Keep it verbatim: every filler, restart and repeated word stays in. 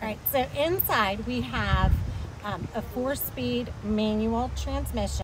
All right, so inside we have um, a four-speed manual transmission.